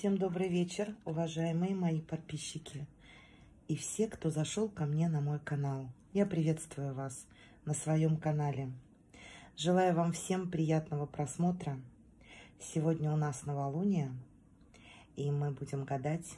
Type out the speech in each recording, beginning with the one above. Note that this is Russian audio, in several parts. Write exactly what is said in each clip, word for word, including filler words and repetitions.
Всем добрый вечер, уважаемые мои подписчики и все, кто зашел ко мне на мой канал. Я приветствую вас на своем канале. Желаю вам всем приятного просмотра. Сегодня у нас новолуние, и мы будем гадать.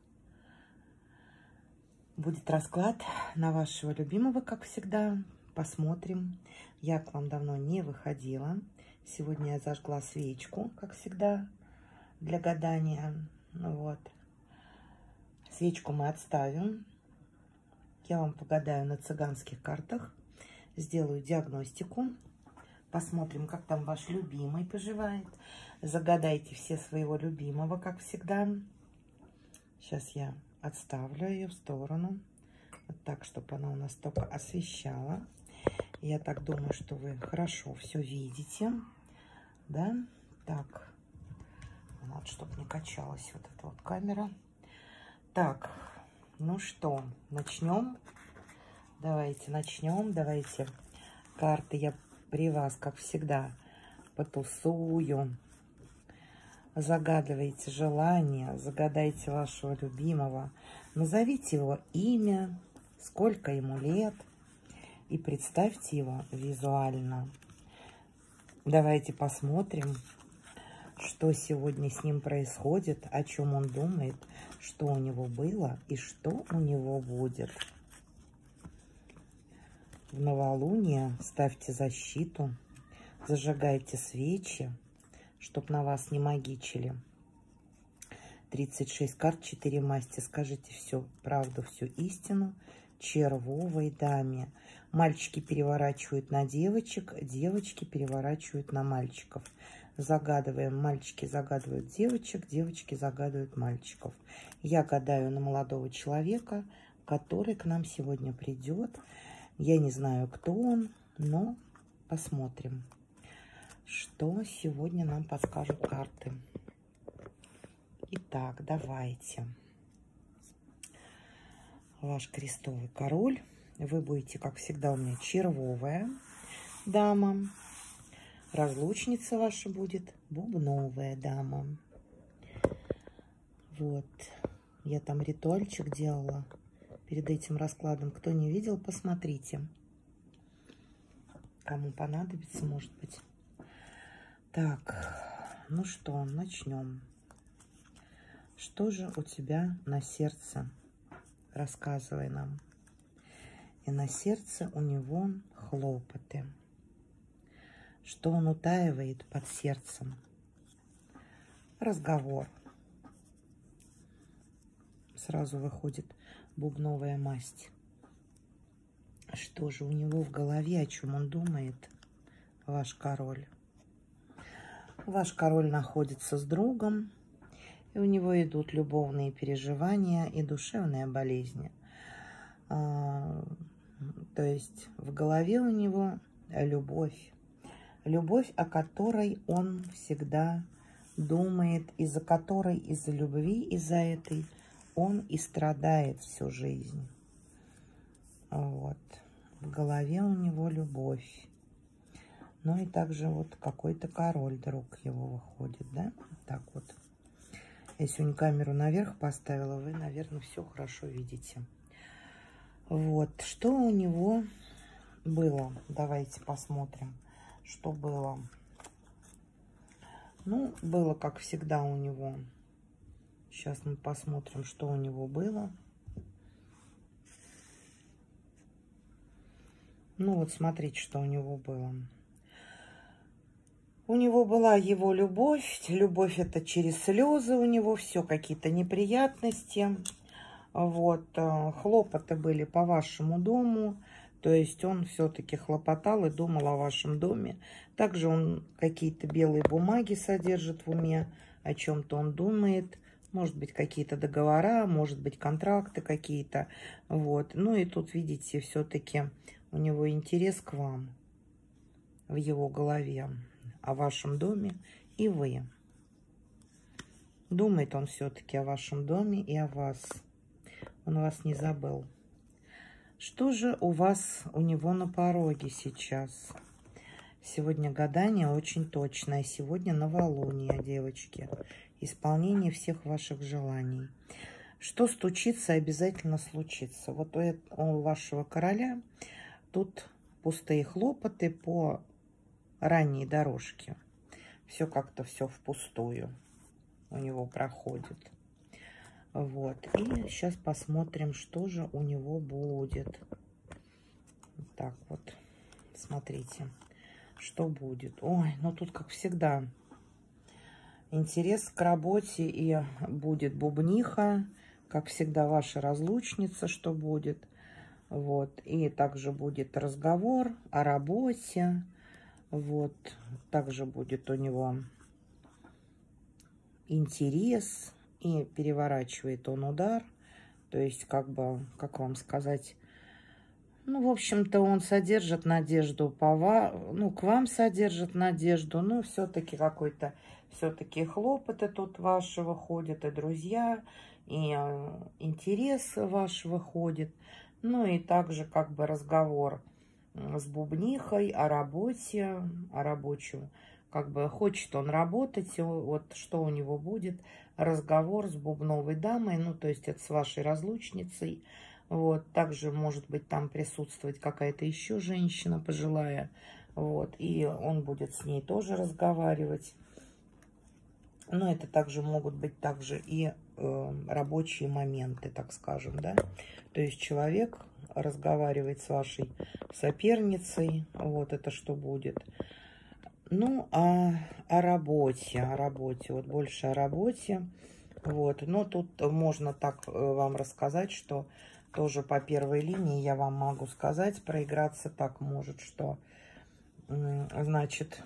Будет расклад на вашего любимого, как всегда. Посмотрим. Я к вам давно не выходила. Сегодня я зажгла свечку, как всегда, для гадания. Ну вот. Свечку мы отставим. Я вам погадаю на цыганских картах. Сделаю диагностику. Посмотрим, как там ваш любимый поживает. Загадайте все своего любимого, как всегда. Сейчас я отставлю ее в сторону. Вот так, чтобы она у нас только освещала. Я так думаю, что вы хорошо все видите. Да? Так. Вот, чтобы не качалась вот эта вот камера. Так. Ну что, начнем? Давайте начнем. Давайте. Карты я при вас, как всегда, потусую. Загадывайте желание, загадайте вашего любимого. Назовите его имя, сколько ему лет. И представьте его визуально. Давайте посмотрим, что сегодня с ним происходит, о чем он думает, что у него было и что у него будет. В новолуние ставьте защиту, зажигайте свечи, чтоб на вас не магичили. тридцать шесть карт, четыре масти. Скажите всю правду, всю истину червовой даме. Мальчики переворачивают на девочек, девочки переворачивают на мальчиков. Загадываем. Мальчики загадывают девочек, девочки загадывают мальчиков. Я гадаю на молодого человека, который к нам сегодня придет. Я не знаю, кто он, но посмотрим, что сегодня нам подскажут карты. Итак, давайте. Ваш крестовый король. Вы будете, как всегда, у меня червовая дама. Разлучница ваша будет бубновая дама. Вот. Я там ритуальчик делала перед этим раскладом. Кто не видел, посмотрите. Кому понадобится, может быть. Так, ну что, начнем. Что же у тебя на сердце? Рассказывай нам. И на сердце у него хлопоты. Что он утаивает под сердцем? Разговор. Сразу выходит бубновая масть. Что же у него в голове, о чем он думает, ваш король? Ваш король находится с другом, и у него идут любовные переживания и душевные болезни. А, то есть в голове у него любовь. Любовь, о которой он всегда думает, из-за которой, из-за любви, из-за этой он и страдает всю жизнь. Вот. В голове у него любовь. Ну и также вот какой-то король, друг его, выходит, да? Так вот. Я сегодня камеру наверх поставила, вы, наверное, все хорошо видите. Вот. Что у него было? Давайте посмотрим, что было. Ну, было, как всегда, у него. Сейчас мы посмотрим, что у него было. Ну, вот смотрите, что у него было. У него была его любовь. Любовь это через слезы у него. Все какие-то неприятности. Вот. Хлопоты были по вашему дому. То есть он все-таки хлопотал и думал о вашем доме. Также он какие-то белые бумаги содержит в уме. О чем-то он думает. Может быть, какие-то договора, может быть, контракты какие-то. Вот. Ну и тут, видите, все-таки у него интерес к вам в его голове. О вашем доме и вы. Думает он все-таки о вашем доме и о вас. Он вас не забыл. Что же у вас, у него на пороге сейчас? Сегодня гадание очень точное. Сегодня новолуние, девочки. исполнение всех ваших желаний. Что стучится, обязательно случится. Вот у, этого, у вашего короля тут пустые хлопоты по ранней дорожке. Все как-то все впустую у него проходит. Вот. И сейчас посмотрим, что же у него будет. Так вот. Смотрите, что будет. Ой, ну тут, как всегда, интерес к работе и будет бубниха. Как всегда, ваша разлучница, что будет. Вот. И также будет разговор о работе. Вот. Также будет у него интерес. И переворачивает он удар. То есть, как бы, как вам сказать... Ну, в общем-то, он содержит надежду по вам, ну, к вам содержит надежду, но все-таки какой-то, все-таки хлопоты тут ваши выходят, и друзья, и э, интерес ваш выходит, ну, и также как бы разговор с бубнихой о работе, о рабочем, как бы хочет он работать, вот что у него будет, разговор с бубновой дамой, ну, то есть это с вашей разлучницей. Вот, также может быть там присутствовать какая-то еще женщина пожилая, вот, и он будет с ней тоже разговаривать. Но это также могут быть также и э, рабочие моменты, так скажем, да. То есть человек разговаривает с вашей соперницей, вот это что будет. Ну, а о работе, о работе, вот больше о работе, вот. Но тут можно так вам рассказать, что тоже по первой линии я вам могу сказать, проиграться так может, что, значит,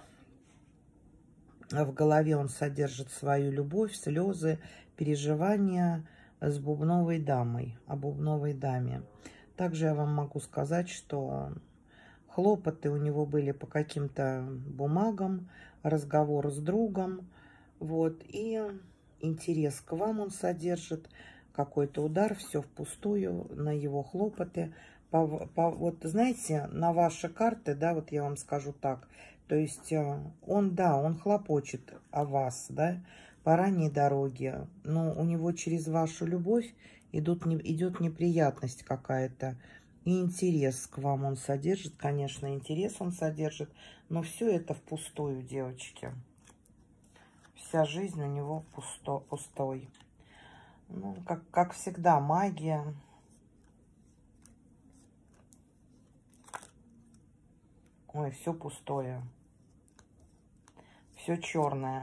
в голове он содержит свою любовь, слезы, переживания с бубновой дамой, о бубновой даме. Также я вам могу сказать, что хлопоты у него были по каким-то бумагам, разговор с другом, вот, и интерес к вам он содержит, какой-то удар, все впустую на его хлопоты. По, по, вот знаете, на ваши карты, да, вот я вам скажу так, то есть он, да, он хлопочет о вас, да, по ранней дороге, но у него через вашу любовь идут, не, идет неприятность какая-то, и интерес к вам он содержит, конечно, интерес он содержит, но все это впустую, девочки. Вся жизнь у него пусто, пустой. Ну, как, как всегда, магия. Ой, все пустое. Все черное.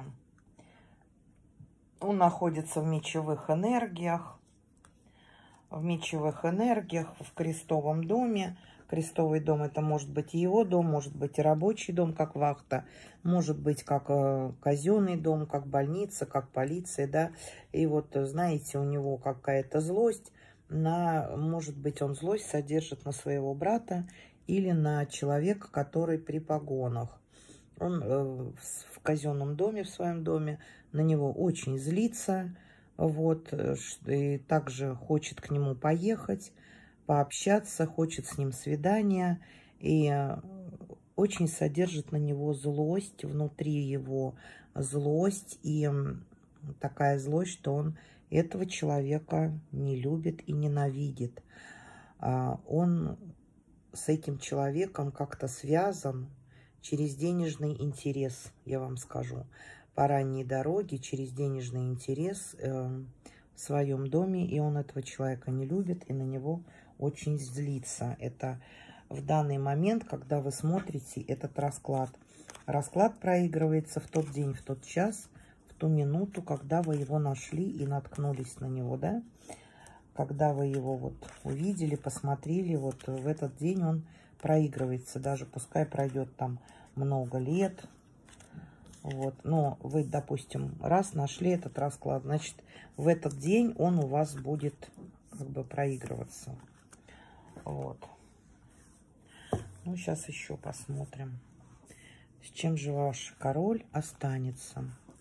Он находится в мечевых энергиях. В мечевых энергиях, в крестовом доме. Крестовый дом — это может быть и его дом, может быть и рабочий дом, как вахта, может быть как э, казенный дом, как больница, как полиция, да. И вот, знаете, у него какая-то злость на, может быть, он злость содержит на своего брата или на человека, который при погонах. Он э, в казенном доме, в своем доме, на него очень злится, вот, и также хочет к нему поехать, пообщаться, хочет с ним свидания, и очень содержит на него злость, внутри его злость, и такая злость, что он этого человека не любит и ненавидит. Он с этим человеком как-то связан через денежный интерес, я вам скажу, по ранней дороге, через денежный интерес в своем доме, и он этого человека не любит, и на него очень злится. Это в данный момент, когда вы смотрите этот расклад. Расклад проигрывается в тот день, в тот час, в ту минуту, когда вы его нашли и наткнулись на него, да? Когда вы его вот увидели, посмотрели, вот в этот день он проигрывается. Даже пускай пройдет там много лет. Вот, но вы, допустим, раз нашли этот расклад, значит, в этот день он у вас будет как бы проигрываться. Вот. Ну, сейчас еще посмотрим, с чем же ваш король останется.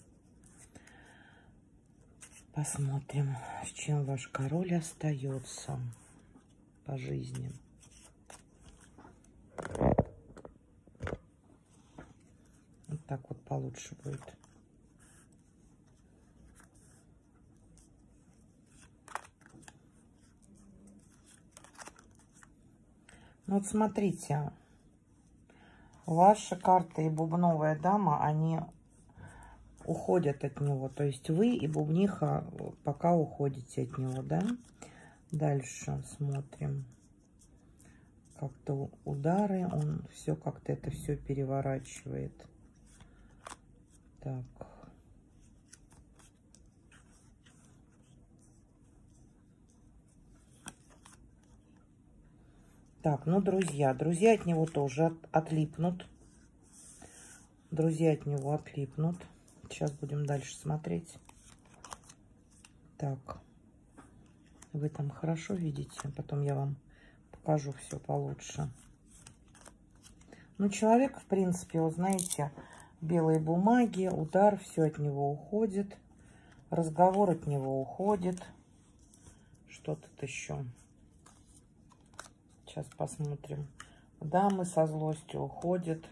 Посмотрим, с чем ваш король остается по жизни. Вот так вот получше будет. Ну вот смотрите, ваша карта и бубновая дама, они уходят от него. То есть вы и бубниха пока уходите от него, да? Дальше смотрим. Как-то удары, он все как-то это все переворачивает. Так. Так, ну, друзья, друзья от него тоже от, отлипнут. Друзья от него отлипнут. Сейчас будем дальше смотреть. Так. Вы там хорошо видите? Потом я вам покажу все получше. Ну, человек, в принципе, вы знаете, белые бумаги, удар, все от него уходит. Разговор от него уходит. Что тут еще? Сейчас посмотрим. Дамы со злостью уходят.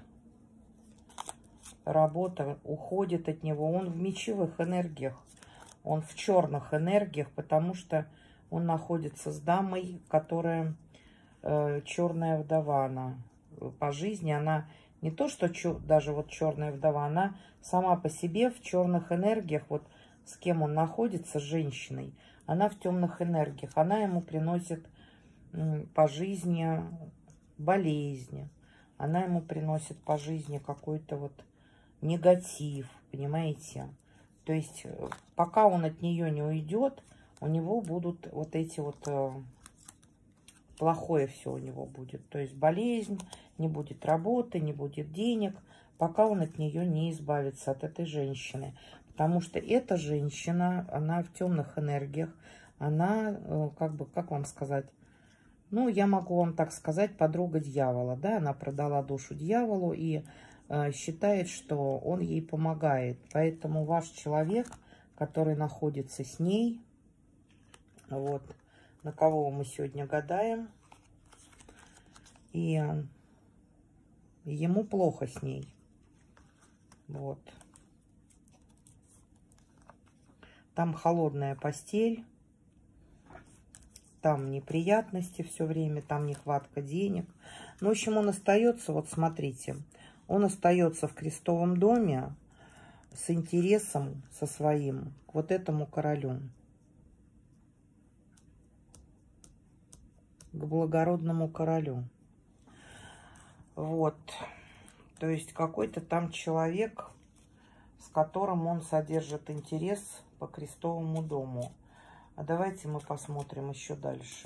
Работа уходит от него. Он в мечевых энергиях. Он в черных энергиях, потому что он находится с дамой, которая э, черная вдова. Она по жизни, она не то, что чё, даже вот черная вдова, она сама по себе в черных энергиях. Вот с кем он находится, с женщиной, она в темных энергиях. Она ему приносит по жизни болезни, она ему приносит по жизни какой-то вот негатив, понимаете? То есть пока он от нее не уйдет, у него будут вот эти вот, э, плохое все у него будет. То есть болезнь, не будет работы, не будет денег, пока он от нее не избавится, от этой женщины. Потому что эта женщина, она в темных энергиях, она, э, как бы, как вам сказать, ну, я могу вам так сказать, подруга дьявола, да, она продала душу дьяволу и э, считает, что он ей помогает. Поэтому ваш человек, который находится с ней, вот, на кого мы сегодня гадаем, и ему плохо с ней, вот. Там холодная постель. Там неприятности все время, там нехватка денег. Ну, в общем, он остается, вот смотрите, он остается в крестовом доме с интересом со своим к вот этому королю. К благородному королю. Вот. То есть какой-то там человек, с которым он содержит интерес по крестовому дому. А давайте мы посмотрим еще дальше.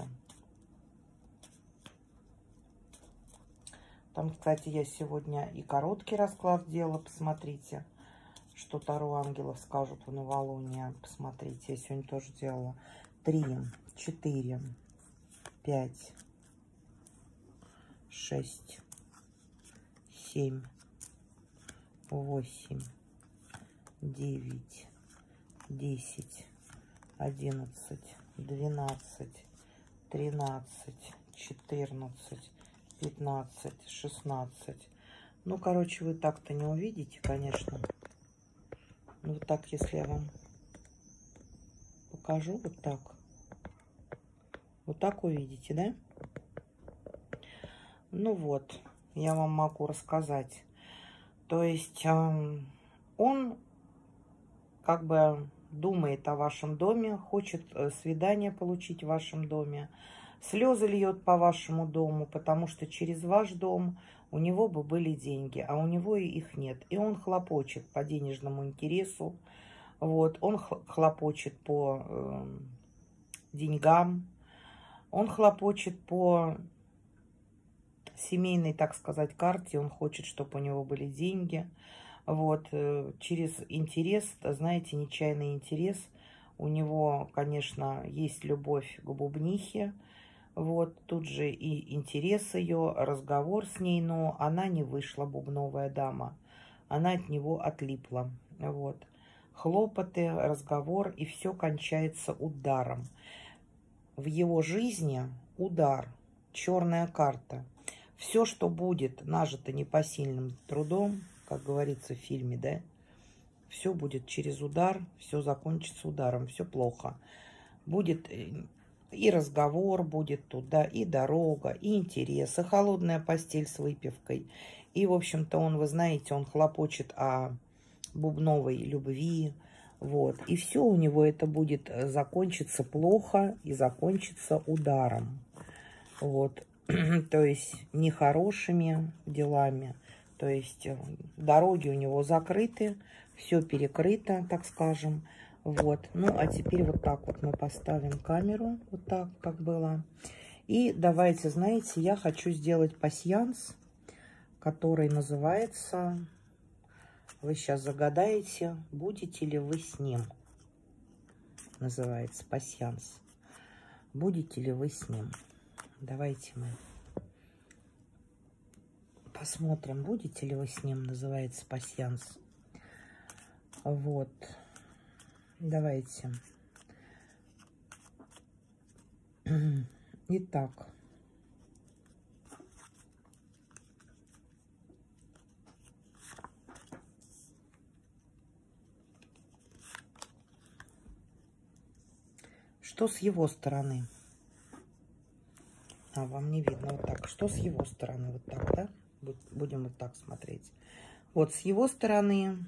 Там, кстати, я сегодня и короткий расклад делала. Посмотрите, что Таро ангелов скажут в новолуние. Посмотрите, я сегодня тоже делала. Три, четыре, пять, шесть, семь, восемь, девять, десять. Одиннадцать, двенадцать, тринадцать, четырнадцать, пятнадцать, шестнадцать. Ну, короче, вы так-то не увидите, конечно. Ну, вот так, если я вам покажу, вот так. Вот так увидите, да? Ну вот, я вам могу рассказать. То есть э, он как бы думает о вашем доме, хочет свидание получить в вашем доме, слезы льет по вашему дому, потому что через ваш дом у него бы были деньги, а у него их нет. И он хлопочет по денежному интересу, вот, он хлопочет по э, деньгам, он хлопочет по семейной, так сказать, карте, он хочет, чтобы у него были деньги. Вот, через интерес, знаете, нечаянный интерес. У него, конечно, есть любовь к бубнихе. Вот, тут же и интерес ее, разговор с ней, но она не вышла, бубновая дама. Она от него отлипла. Вот, хлопоты, разговор, и все кончается ударом. В его жизни удар, черная карта. Все, что будет нажито непосильным трудом, как говорится в фильме, да, все будет через удар, все закончится ударом, все плохо. Будет И разговор будет тут, да, и дорога, и интерес, и холодная постель с выпивкой. И, в общем-то, он, вы знаете, он хлопочет о бубновой любви. Вот. И все у него это будет закончиться плохо и закончится ударом. Вот. То есть нехорошими делами. То есть дороги у него закрыты, все перекрыто, так скажем. Вот. Ну, а теперь вот так вот мы поставим камеру, вот так, как было. И давайте, знаете, я хочу сделать пасьянс, который называется... Вы сейчас загадаете, будете ли вы с ним. Называется пасьянс. Будете ли вы с ним. Давайте мы посмотрим, будете ли вы с ним. Называется пасьянс. Вот. Давайте. Итак. Что с его стороны? А, вам не видно. Вот так. Что с его стороны? Вот так, да? Будем вот так смотреть. Вот с его стороны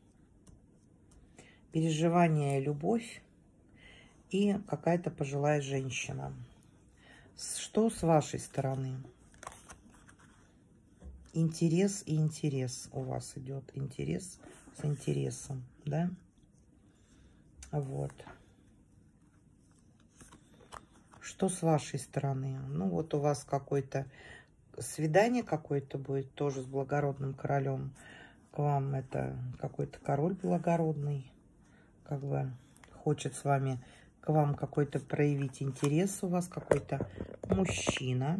переживание, любовь и какая-то пожилая женщина. Что с вашей стороны? Интерес и интерес у вас идет. Интерес с интересом, да? Вот. Что с вашей стороны? Ну, вот у вас какое-то свидание какое-то будет, тоже с благородным королем. К вам это какой-то король благородный, как бы хочет с вами, к вам какой-то проявить интерес, у вас какой-то мужчина.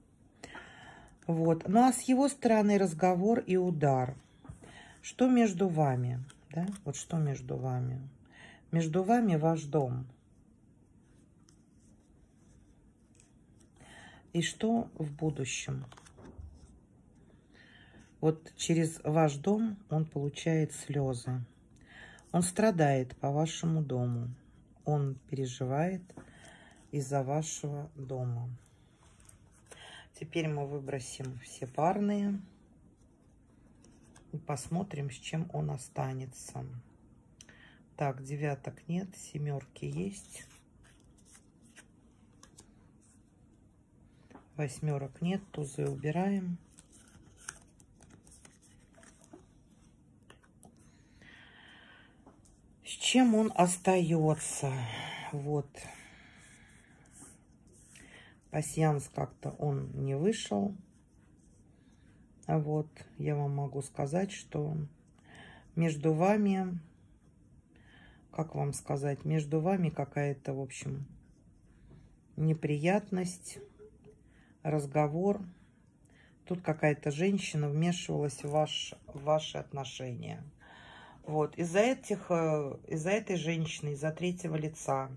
Вот. Ну, а с его стороны разговор и удар. Что между вами? Да? Вот что между вами? Между вами ваш дом. И что в будущем? Вот через ваш дом он получает слезы. Он страдает по вашему дому. Он переживает из-за вашего дома. Теперь мы выбросим все парные. И посмотрим, с чем он останется. Так, девяток нет, семерки есть. Восьмерок нет, тузы убираем. С чем он остается? Вот. Пасьянс как-то он не вышел. А вот я вам могу сказать, что между вами, как вам сказать, между вами какая-то, в общем, неприятность. Разговор. Тут какая-то женщина вмешивалась в, ваш, в ваши отношения. Вот. Из-за этих, из-за этой женщины, из-за третьего лица,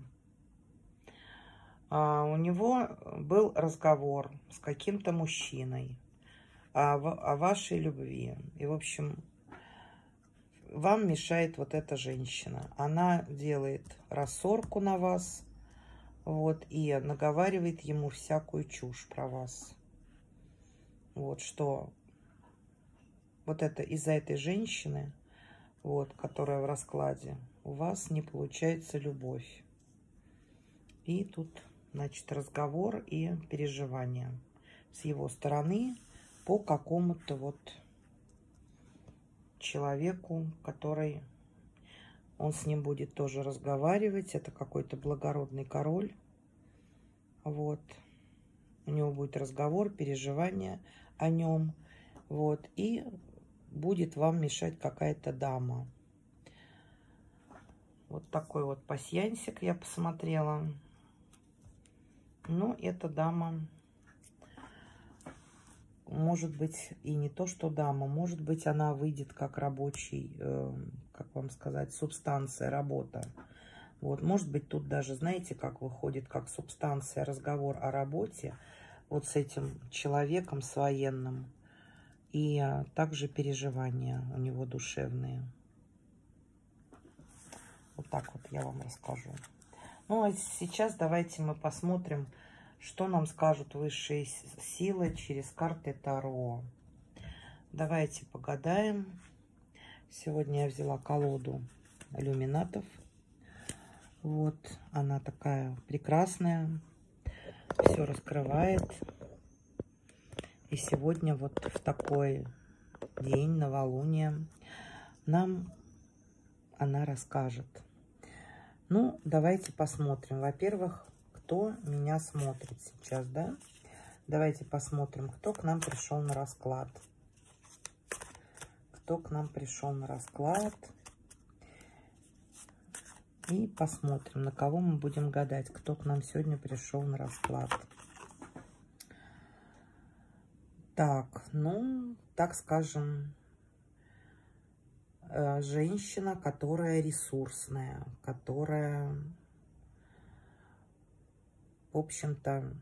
а, у него был разговор с каким-то мужчиной о, о вашей любви. И, в общем, вам мешает вот эта женщина. Она делает рассорку на вас. Вот, и наговаривает ему всякую чушь про вас. Вот, что вот это из-за этой женщины, вот, которая в раскладе, у вас не получается любовь. И тут, значит, разговор и переживания с его стороны по какому-то вот человеку, который... Он с ним будет тоже разговаривать. Это какой-то благородный король. Вот. У него будет разговор, переживания о нем. Вот. И будет вам мешать какая-то дама. Вот такой вот пасьянсик я посмотрела. Ну, эта дама... Может быть, и не то, что дама. Может быть, она выйдет как рабочий, э, как вам сказать, субстанция, работа. Вот, может быть, тут даже, знаете, как выходит, как субстанция, разговор о работе. Вот с этим человеком, с военным. И а, также переживания у него душевные. Вот так вот я вам расскажу. Ну, а сейчас давайте мы посмотрим, что нам скажут высшие силы через карты Таро. Давайте погадаем. Сегодня я взяла колоду иллюминатов. Вот, она такая прекрасная, все раскрывает. И сегодня вот в такой день, новолуние, нам она расскажет. Ну, давайте посмотрим. Во-первых, кто меня смотрит сейчас, да? Давайте посмотрим, кто к нам пришел на расклад. Кто к нам пришел на расклад. И посмотрим, на кого мы будем гадать, кто к нам сегодня пришел на расклад. Так, ну, так скажем, женщина, которая ресурсная, которая, в общем-то,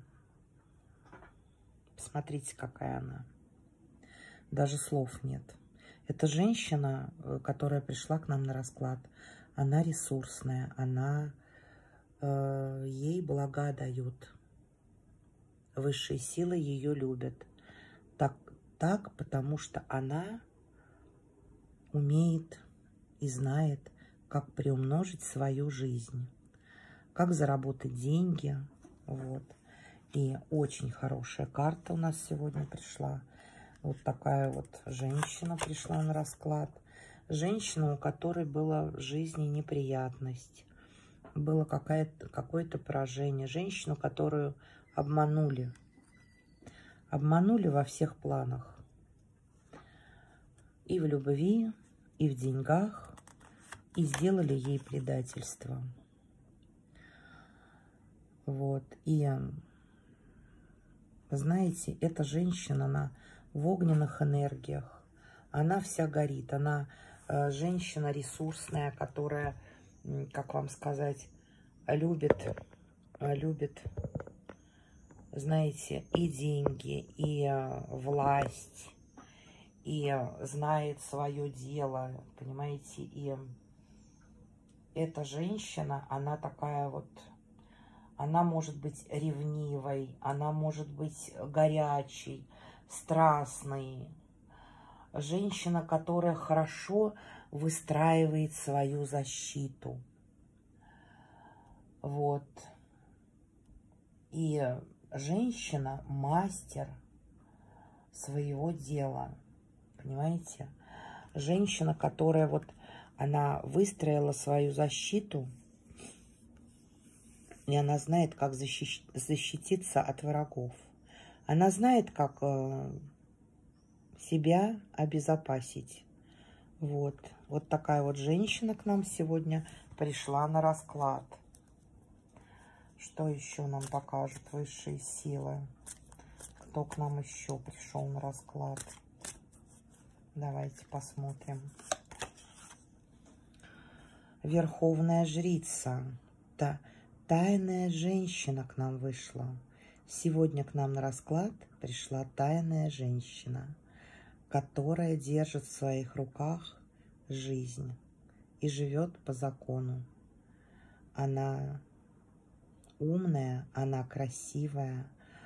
смотрите, какая она. Даже слов нет. Это женщина, которая пришла к нам на расклад. Она ресурсная, она, э, ей блага дают. Высшие силы ее любят. Так, так, потому что она умеет и знает, как приумножить свою жизнь, как заработать деньги. Вот. И очень хорошая карта у нас сегодня пришла. Вот такая вот женщина пришла на расклад. Женщина, у которой была в жизни неприятность, было какое-то какое-то поражение. Женщину, которую обманули. Обманули во всех планах. И в любви, и в деньгах, и сделали ей предательство. Вот. И, знаете, эта женщина, она в огненных энергиях. Она вся горит. Она э, женщина ресурсная, которая, как вам сказать, любит, любит, знаете, и деньги, и э, власть, и знает свое дело, понимаете, и эта женщина, она такая вот, она может быть ревнивой, она может быть горячей, страстной. Женщина, которая хорошо выстраивает свою защиту. Вот. И женщина мастер своего дела. Понимаете? Женщина, которая вот, она выстроила свою защиту, и она знает, как защищ... защититься от врагов. Она знает, как э, себя обезопасить. Вот. Вот такая вот женщина к нам сегодня пришла на расклад. Что еще нам покажут высшие силы? Кто к нам еще пришел на расклад? Давайте посмотрим. Верховная жрица. Та, тайная женщина к нам вышла. Сегодня к нам на расклад пришла тайная женщина, которая держит в своих руках жизнь и живет по закону. Она умная, она красивая.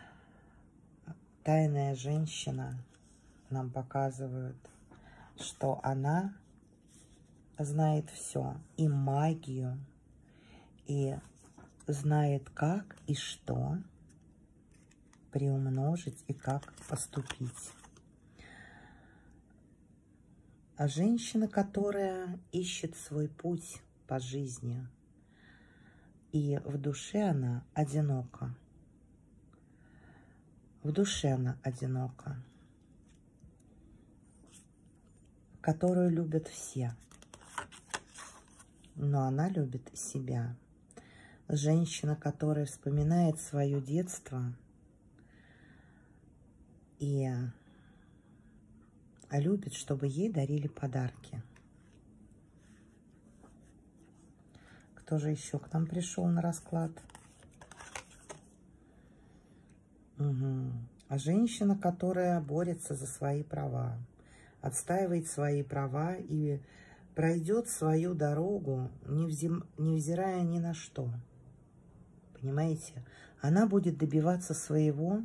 Тайная женщина нам показывает, что она знает все, и магию, и знает, как и что приумножить и как поступить. А женщина, которая ищет свой путь по жизни, и в душе она одинока. В душе она одинока, которую любят все, но она любит себя. Женщина, которая вспоминает свое детство и любит, чтобы ей дарили подарки. Кто же еще к нам пришел на расклад? Угу. А женщина, которая борется за свои права, отстаивает свои права и пройдет свою дорогу, невзирая ни на что. понимаете? Она будет добиваться своего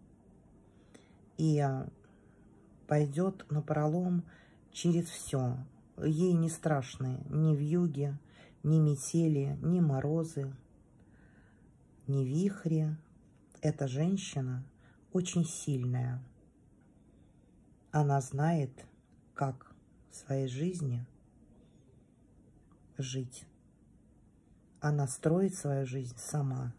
и пойдет напролом через все. Ей не страшны ни вьюги, ни метели, ни морозы, ни вихри. Эта женщина очень сильная. Она знает, как в своей жизни жить. Она строит свою жизнь сама.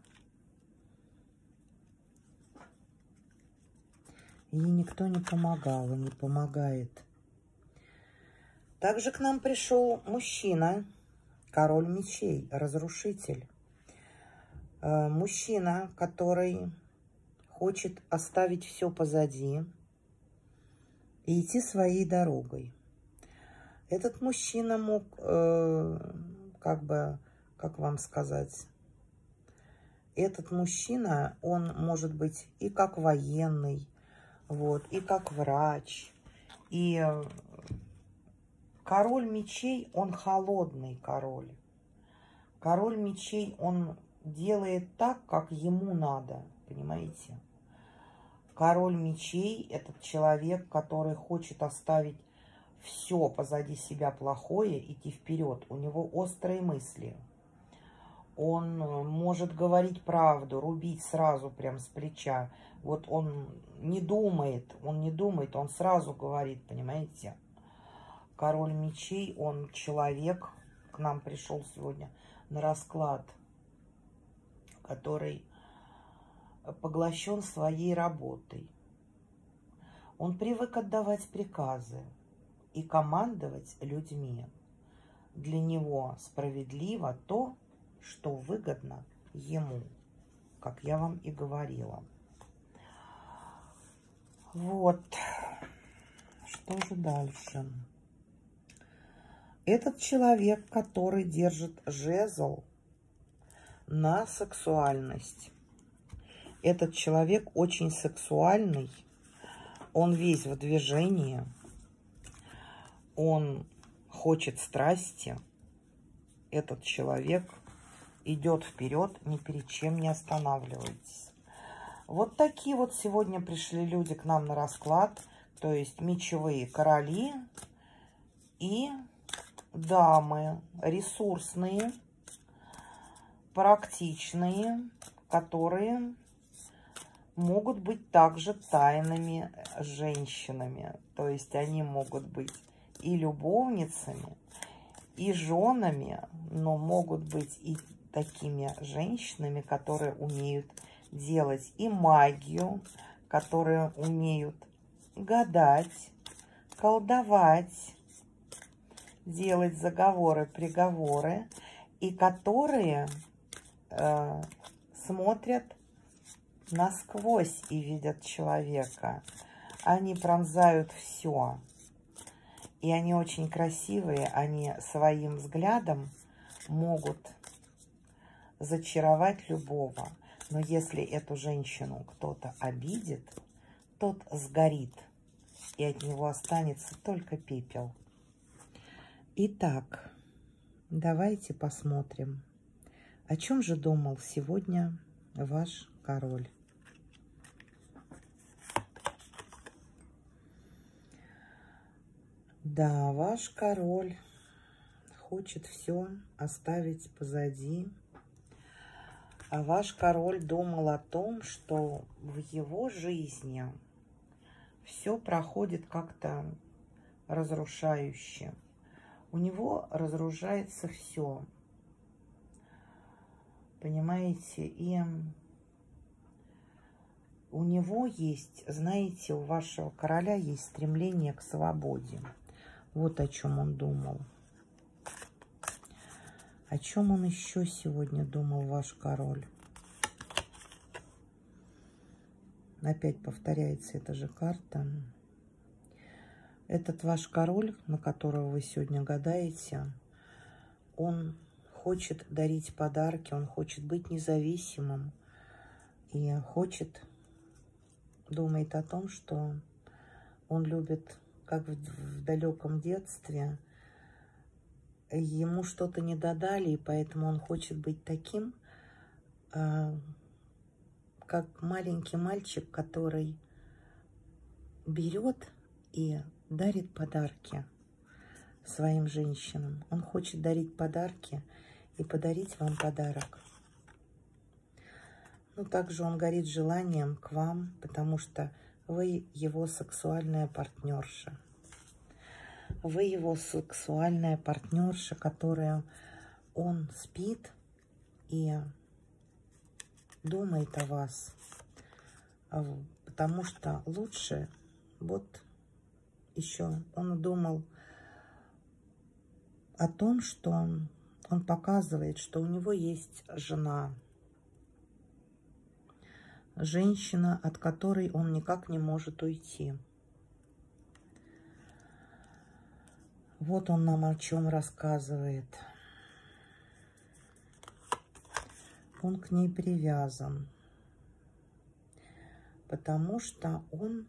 Ей никто не помогал и не помогает. Также к нам пришел мужчина, король мечей, разрушитель. Мужчина, который хочет оставить все позади и идти своей дорогой. Этот мужчина мог, э, как бы, как вам сказать, этот мужчина, он может быть и как военный, вот, и как врач. И король мечей, он холодный король. Король мечей, он делает так, как ему надо, понимаете? Король мечей – этот человек, который хочет оставить все позади себя плохое, идти вперед. У него острые мысли. Он может говорить правду, рубить сразу прям с плеча. Вот он не думает, он не думает, он сразу говорит, понимаете? Король мечей, он человек, к нам пришел сегодня на расклад, который поглощен своей работой. Он привык отдавать приказы и командовать людьми. Для него справедливо то, что выгодно ему, как я вам и говорила. Вот. Что же дальше? Этот человек, который держит жезл на сексуальность. Этот человек очень сексуальный. Он весь в движении. Он хочет страсти. Этот человек идет вперед, ни перед чем не останавливается. Вот такие вот сегодня пришли люди к нам на расклад. То есть мечевые короли и дамы ресурсные, практичные, которые могут быть также тайными женщинами. То есть они могут быть и любовницами, и женами, но могут быть и такими женщинами, которые умеют делать и магию, которые умеют гадать, колдовать, делать заговоры, приговоры, и которые э, смотрят насквозь и видят человека. Они пронзают все. И они очень красивые, они своим взглядом могут зачаровать любого. Но если эту женщину кто-то обидит, тот сгорит, и от него останется только пепел. Итак, давайте посмотрим, о чем же думал сегодня ваш король. Да, ваш король хочет все оставить позади. А ваш король думал о том, что в его жизни все проходит как-то разрушающе. У него разрушается все. Понимаете? И у него есть, знаете, у вашего короля есть стремление к свободе. Вот о чем он думал. О чем он еще сегодня думал, ваш король? Опять повторяется эта же карта. Этот ваш король, на которого вы сегодня гадаете, он хочет дарить подарки, он хочет быть независимым и хочет, думает о том, что он любит, как в, в далеком детстве, ему что-то не додали, и поэтому он хочет быть таким э, как маленький мальчик, который берет и дарит подарки своим женщинам. Он хочет дарить подарки и подарить вам подарок. Ну, также он горит желанием к вам, потому что вы его сексуальная партнерша. Вы его сексуальная партнерша, которая он спит и думает о вас. Потому что лучше, вот еще он думал о том, что он, он показывает, что у него есть жена. Женщина, от которой он никак не может уйти. Вот он нам о чем рассказывает. Он к ней привязан, потому что он,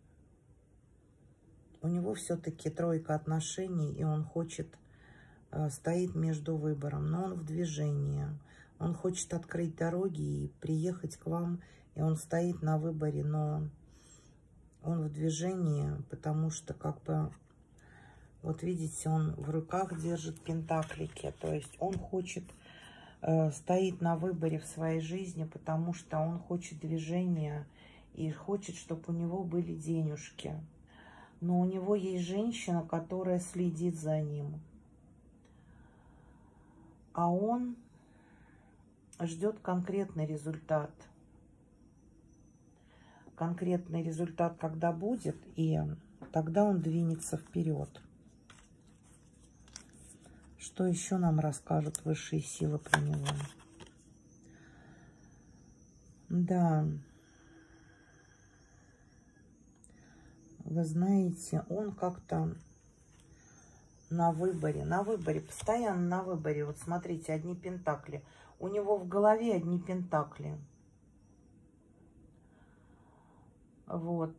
у него все-таки тройка отношений, и он хочет, стоит между выбором, но он в движении. Он хочет открыть дороги и приехать к вам, и он стоит на выборе, но он в движении, потому что как бы, вот видите, он в руках держит пентаклики, то есть он хочет, э, стоит на выборе в своей жизни, потому что он хочет движения и хочет, чтобы у него были денежки. Но у него есть женщина, которая следит за ним, а он ждет конкретный результат. Конкретный результат, когда будет, и тогда он двинется вперед. Что еще нам расскажут высшие силы про него? Да. Вы знаете, он как-то на выборе, на выборе, постоянно на выборе. Вот смотрите, одни пентакли. У него в голове одни пентакли. Вот.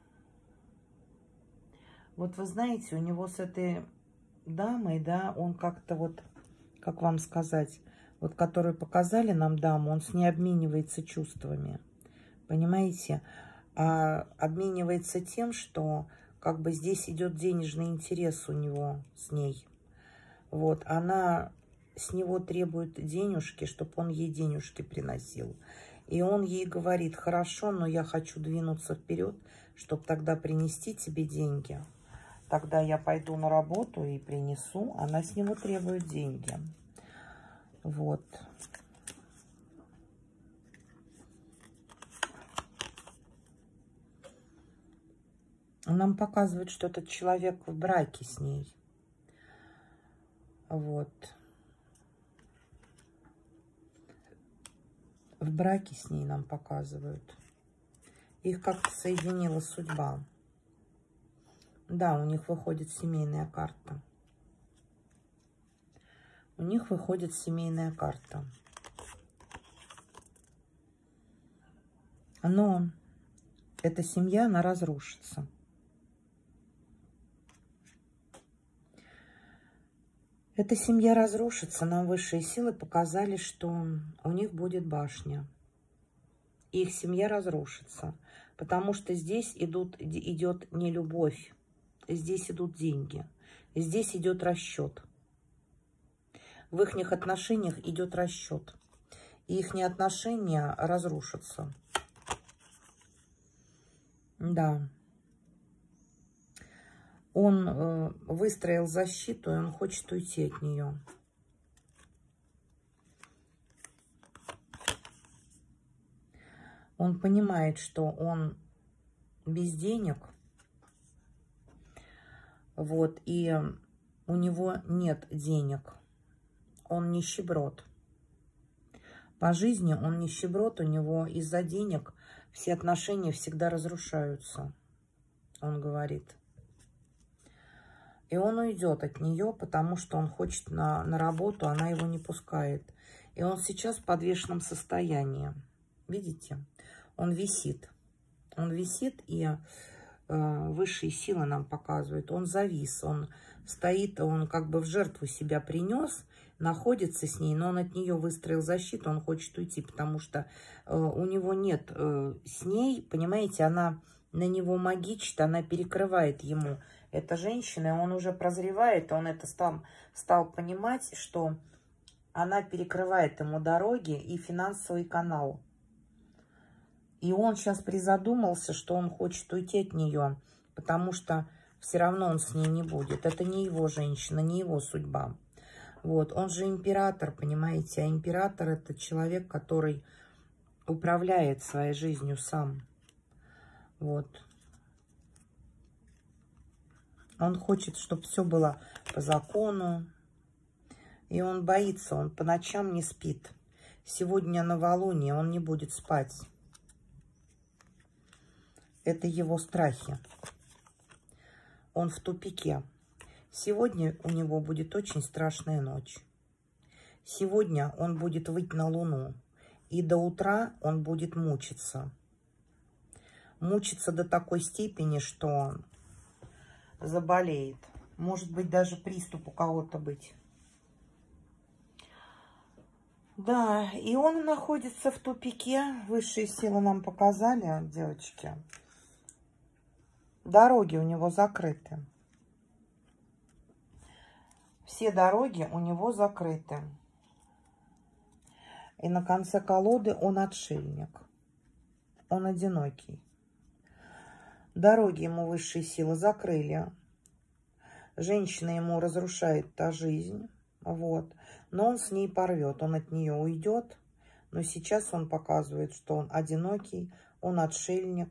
Вот вы знаете, у него с этой дамой, да, он как-то вот, как вам сказать, вот которую показали нам даму, он с ней обменивается чувствами. Понимаете? А обменивается тем, что как бы здесь идет денежный интерес у него с ней. Вот. Она с него требует денежки, чтобы он ей денежки приносил. И он ей говорит: хорошо, но я хочу двинуться вперед, чтобы тогда принести тебе деньги. Тогда я пойду на работу и принесу. Она с него требует деньги. Вот. Нам показывают, что этот человек в браке с ней. Вот. В браке с ней нам показывают. Их как-то соединила судьба. Да, у них выходит семейная карта. У них выходит семейная карта. Но эта семья, она разрушится. Эта семья разрушится. Нам высшие силы показали, что у них будет башня. И их семья разрушится. Потому что здесь идут, идет не любовь. Здесь идут деньги. Здесь идет расчет. В их отношениях идет расчет. И их отношения разрушатся. Да. Он э, выстроил защиту, и он хочет уйти от нее. Он понимает, что он без денег, вот, и у него нет денег. Он нищеброд. По жизни он нищеброд, у него из-за денег все отношения всегда разрушаются, он говорит. И он уйдет от нее, потому что он хочет на, на работу, она его не пускает. И он сейчас в подвешенном состоянии. Видите? Он висит. Он висит, и э, высшие силы нам показывают. Он завис, он стоит, он как бы в жертву себя принес, находится с ней, но он от нее выстроил защиту, он хочет уйти, потому что э, у него нет э, с ней, понимаете, она на него магичит, она перекрывает ему. Эта женщина, и он уже прозревает, он это стал, стал понимать, что она перекрывает ему дороги и финансовый канал. И он сейчас призадумался, что он хочет уйти от нее, потому что все равно он с ней не будет. Это не его женщина, не его судьба. Вот. Он же император, понимаете? А император — это человек, который управляет своей жизнью сам. Вот. Он хочет, чтобы все было по закону. И он боится, он по ночам не спит. Сегодня новолуние, он не будет спать. Это его страхи. Он в тупике. Сегодня у него будет очень страшная ночь. Сегодня он будет выть на луну. И до утра он будет мучиться. Мучиться до такой степени, что заболеет. Может быть, даже приступ у кого-то быть. Да, и он находится в тупике. Высшие силы нам показали, девочки. Дороги у него закрыты. Все дороги у него закрыты. И на конце колоды он отшельник. Он одинокий. Дороги ему высшие силы закрыли. Женщина ему разрушает та жизнь. Вот. Но он с ней порвет. Он от нее уйдет. Но сейчас он показывает, что он одинокий. Он отшельник.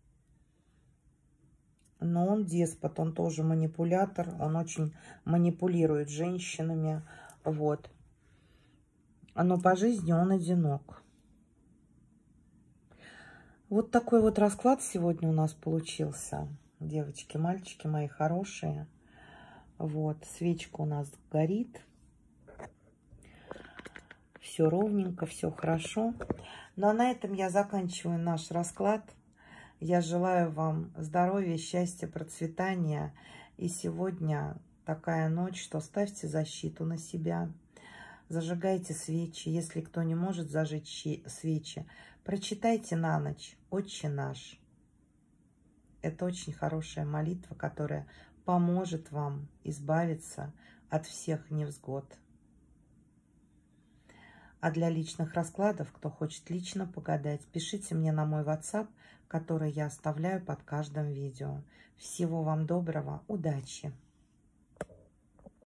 Но он деспот, он тоже манипулятор, он очень манипулирует женщинами, вот. Но по жизни он одинок. Вот такой вот расклад сегодня у нас получился, девочки, мальчики мои хорошие. Вот, свечка у нас горит. Все ровненько, все хорошо. Ну а на этом я заканчиваю наш расклад. Я желаю вам здоровья, счастья, процветания. И сегодня такая ночь, что ставьте защиту на себя. Зажигайте свечи. Если кто не может зажечь свечи, прочитайте на ночь «Отче наш». Это очень хорошая молитва, которая поможет вам избавиться от всех невзгод. А для личных раскладов, кто хочет лично погадать, пишите мне на мой WhatsApp, который я оставляю под каждым видео. Всего вам доброго, удачи!